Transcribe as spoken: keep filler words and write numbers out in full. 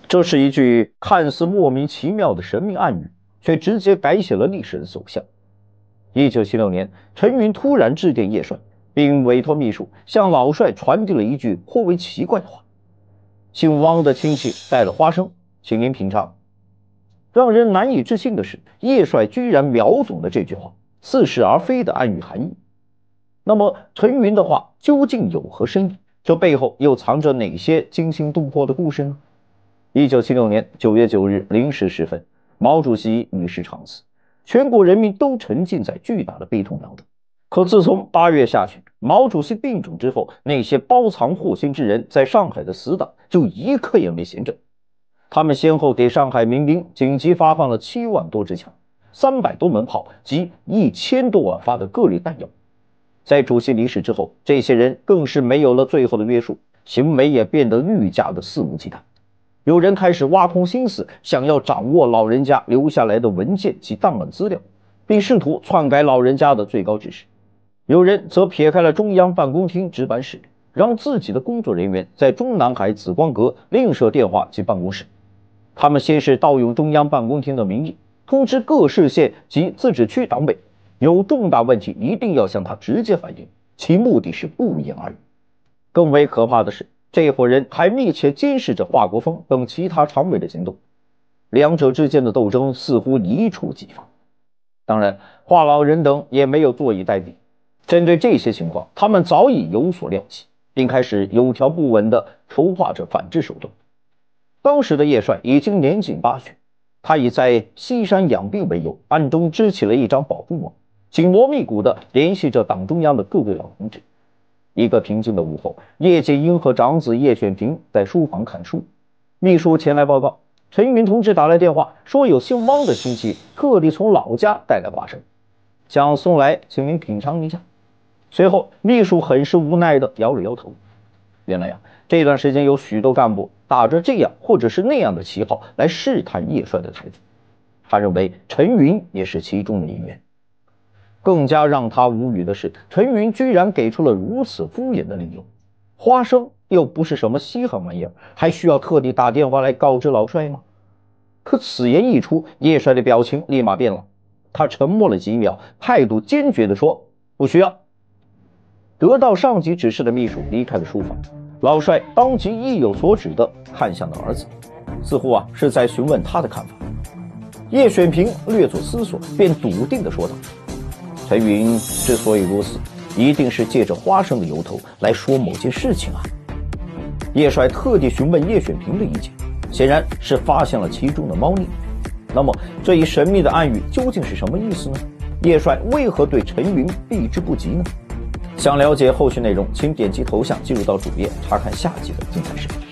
这是一句看似莫名其妙的神秘暗语，却直接改写了历史的走向。一九七六年，陈云突然致电叶帅，并委托秘书向老帅传递了一句颇为奇怪的话：“姓汪的亲戚带了花生，请您品尝。”让人难以置信的是，叶帅居然秒懂了这句话似是而非的暗语含义。那么，陈云的话究竟有何深意？这背后又藏着哪些惊心动魄的故事呢？一九七六年九月九日零时十分，毛主席与世长辞，全国人民都沉浸在巨大的悲痛当中。可自从八月下旬毛主席病重之后，那些包藏祸心之人在上海的死党就一刻也没闲着。他们先后给上海民兵紧急发放了七万多支枪、三百多门炮及一千多万发的各类弹药。在主席离世之后，这些人更是没有了最后的约束，行为也变得愈加的肆无忌惮。有人开始挖空心思，想要掌握老人家留下来的文件及档案资料，并试图篡改老人家的最高指示。有人则撇开了中央办公厅值班室，让自己的工作人员在中南海紫光阁另设电话及办公室。他们先是盗用中央办公厅的名义，通知各市县及自治区党委，有重大问题一定要向他直接反映，其目的是不言而喻。更为可怕的是，这伙人还密切监视着华国锋等其他常委的行动，两者之间的斗争似乎一触即发。当然，华老人等也没有坐以待毙，针对这些情况，他们早已有所料计，并开始有条不紊地筹划着反制手段。当时的叶帅已经年近八旬，他以在西山养病为由，暗中织起了一张保护网，紧锣密鼓地联系着党中央的各位老同志。一个平静的午后，叶剑英和长子叶选平在书房看书，秘书前来报告，陈云同志打来电话，说有姓汪的亲戚特地从老家带来花生，想送来，请您品尝一下。随后，秘书很是无奈地摇了摇头。原来呀、啊，这段时间有许多干部打着这样或者是那样的旗号来试探叶帅的才子，他认为陈云也是其中的一员。更加让他无语的是，陈云居然给出了如此敷衍的理由。花生又不是什么稀罕玩意儿，还需要特地打电话来告知老帅吗？可此言一出，叶帅的表情立马变了，他沉默了几秒，态度坚决地说：“不需要。”得到上级指示的秘书离开了书房，老帅当即意有所指地看向了儿子，似乎啊是在询问他的看法。叶选平略作思索，便笃定地说道：“陈云之所以如此，一定是借着花生的由头来说某件事情啊。”叶帅特地询问叶选平的意见，显然是发现了其中的猫腻。那么这一神秘的暗语究竟是什么意思呢？叶帅为何对陈云避之不及呢？想了解后续内容，请点击头像进入到主页查看下集的精彩视频。